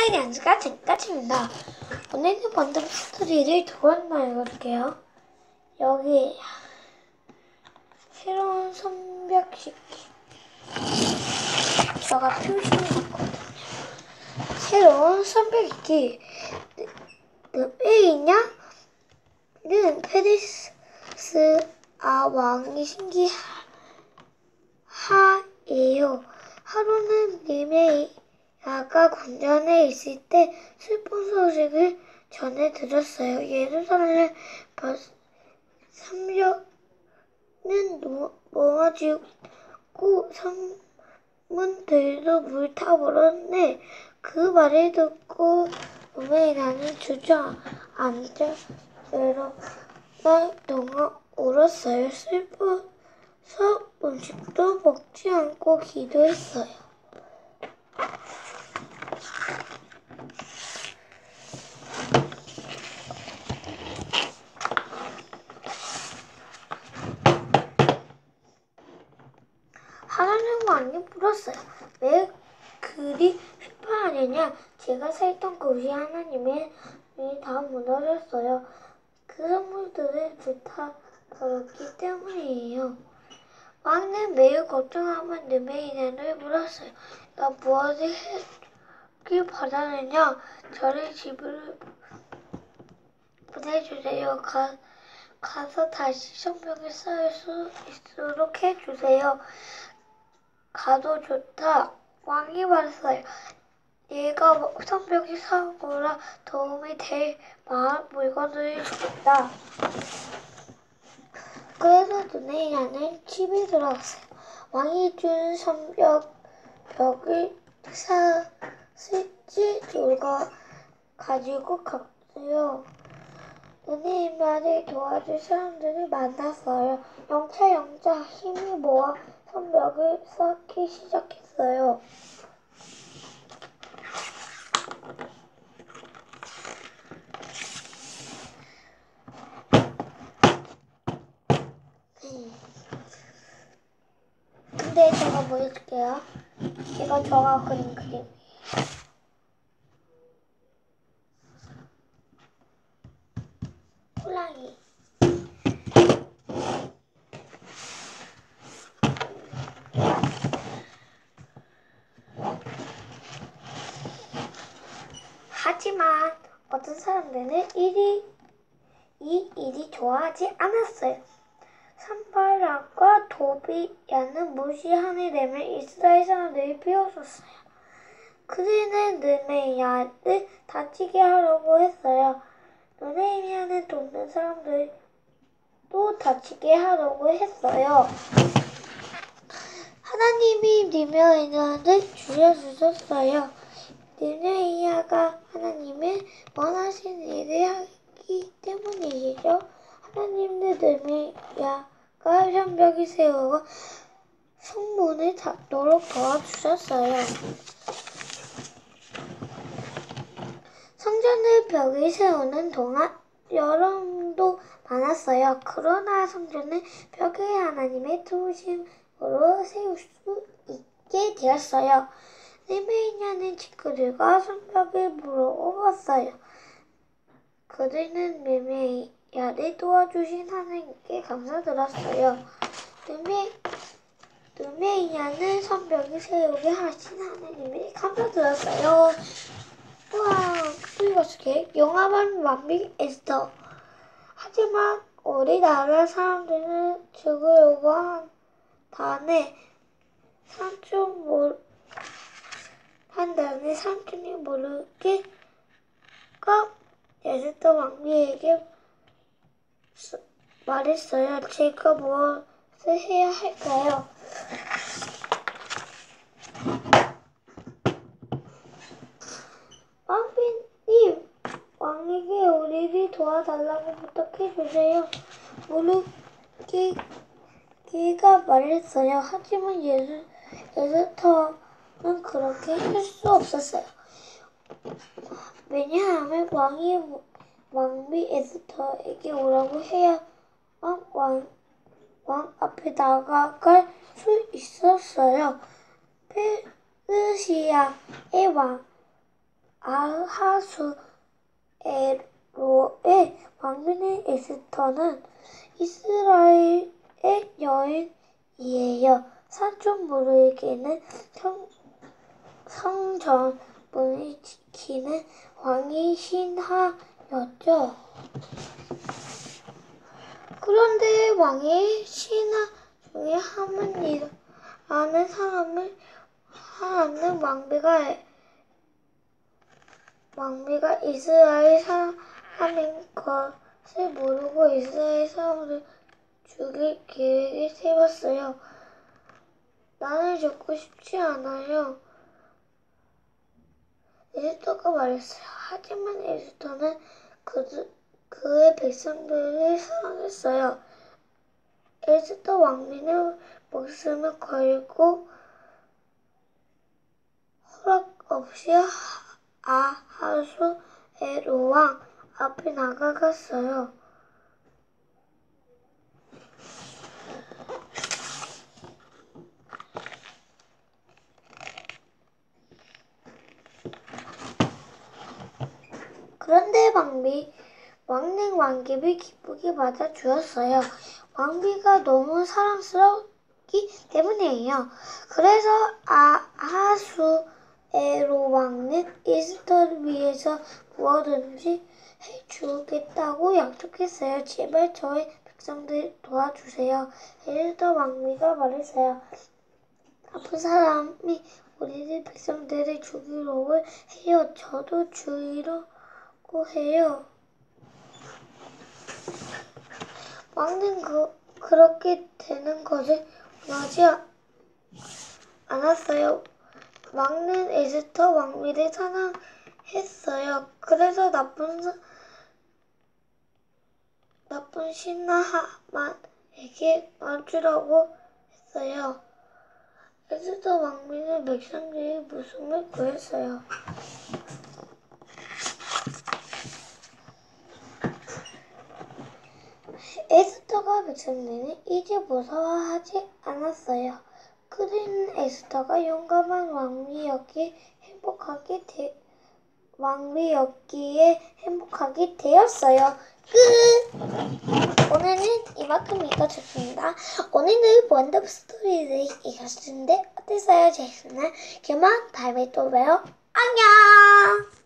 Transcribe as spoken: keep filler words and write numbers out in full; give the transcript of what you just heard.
오늘의 안주가 쟁까지입니다. 오늘은 먼저 스토리를 두 번만 읽어볼게요. 여기 새로운 선벽식 제가 표시해놨거든요. 새로운 선벽이기 왜 있냐는 페리스 아 왕이 신기하예요. 하루는 느메이아가 궁전에 있을 때 슬픈 소식을 전해 들었어요. 예루살렘 삼력은 무너지고 성문들도 불타버렸네. 그 말을 듣고 느메이아는 주저앉아 여러 날 동안 울었어요. 슬퍼서 음식도 먹지 않고 기도했어요. 하나님 왕이 물었어요. 왜 그리 슬퍼하느냐? 제가 살던 곳이 하나님의 다 무너졌어요. 그 선물들을 불타버렸기 때문이에요. 왕은 매우 걱정하며 느메이아를 물었어요. 나 무엇을 해주길 바라느냐? 저를 집으로 보내주세요. 가, 가서 다시 성벽을 쌓을 수 있도록 해주세요. 가도 좋다. 왕이 말했어요. 내가 성벽을 쌓으라 도움이 될 만한 물건을 주겠다. 그래서 느메이아는 집에 들어갔어요. 왕이 준 성벽 벽을 쌓을지 누가 가지고 갔어요. 느메이아를 도와줄 사람들을 만났어요. 영차 영차 힘을 모아 성벽을 쌓기 시작했어요. 근데 제가 보여줄게요. 이거 제가 그린 그림이에요. 호랑이. 하지만 어떤 사람들은 일이, 이 일이 좋아하지 않았어요. 산발락과 도비야는 무시하는 데면 이스라엘 사람들이 비웃었어요. 그들은 느메이아를 다치게 하려고 했어요. 느메이아는 돕는 사람들도 다치게 하려고 했어요. 하나님이 느메이아를 죽여주셨어요. 느메이아가 하나님의 원하신 일을 하기 때문이시죠. 하나님은 느메이아가 성벽을 세우고 성문을 닫도록 도와주셨어요. 성전의 벽을 세우는 동안 여름도 많았어요. 그러나 성전은 벽을 하나님의 도우심으로 세울 수 있게 되었어요. 느메이아는 친구들과 성벽을 보러 갔어요. 그들은 느메이아를 도와주신 하나님께 감사드렸어요. 느메, 느메이아는 성벽을 세우게 하신 하나님께 감사드렸어요. 우와, 그리고 어떻게 영화만 완비 에스더. 하지만 우리나라 사람들은 죽으려고 한 다음에 삼촌 모, 한 다음에 삼촌이 모르게 까 에스더 왕비에게 말했어요. 제가 무엇을 해야 할까요? 왕비님, 왕에게 우리를 도와달라고 부탁해주세요. 모르게 그가 말했어요. 하지만 예수, 에스더는 그렇게 할 수 없었어요. 왜냐하면 왕이 왕비 에스더에게 오라고 해야 왕, 왕 앞에 나아갈 수 있었어요. 페르시아의 왕 아하수에로의 왕비인 에스더는 이스라엘의 여인이에요. 산초물에게는 성, 성전문을 지키는 왕이 신하였죠. 그런데 왕의 신하 중에 하만이라는 사람을 하나는 왕비가 왕비가 이스라엘 사람인 것을 모르고 이스라엘 사람을 죽일 계획을 세웠어요. 나는 죽고 싶지 않아요. 에스더가 말했어요. 하지만 에스더는 그, 그의 백성들을 사랑했어요. 에스더 왕비는 목숨을 걸고 허락 없이 아하수에로 왕 앞에 나가갔어요. 그런데 왕비, 왕릉 왕비를 기쁘게 맞아주었어요. 왕비가 너무 사랑스럽기 때문이에요. 그래서 아하수에로 왕은 에스더를 위해서 무엇든지 해주겠다고 약속했어요. 제발 저의 백성들 도와주세요. 에스더 왕비가 말했어요. 나쁜 사람이 우리들 백성들을 죽이려고 해요. 저도 죽이려고 해요. 왕은 그, 그렇게 되는 것을 원하지 않았어요. 왕은 에스더 왕비를 사랑했어요. 그래서 나쁜, 나쁜 신하 하만에게 맞주라고 했어요. 에스더 왕비는 백성들의 목숨을 구했어요. 에스더가 백성들은 이제 무서워하지 않았어요. 그들은 에스더가 용감한 왕비였기에 행복하게 되, 왕비였기에 행복하게 되었어요. 끝! 오늘은 이만큼 읽어줬습니다. 오늘은 원더 스토리를 읽었는데 어땠어요? 재밌었나요? 그러면 다음에 또 봬요. 안녕!